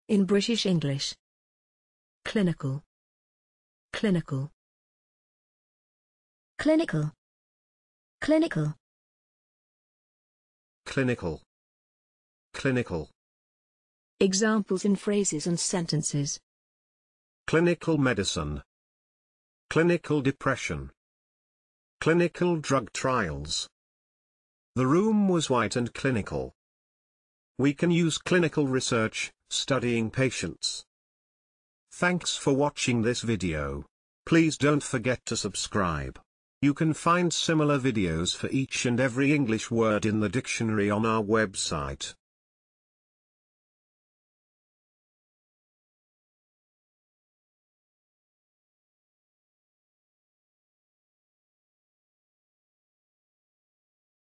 In British English. Clinical. Clinical. Clinical. Clinical. Clinical. Clinical. Examples in phrases and sentences. Clinical medicine. Clinical depression. Clinical drug trials. The room was white and clinical. We can use clinical research, studying patients. Thanks for watching this video. Please don't forget to subscribe. You can find similar videos for each and every English word in the dictionary on our website.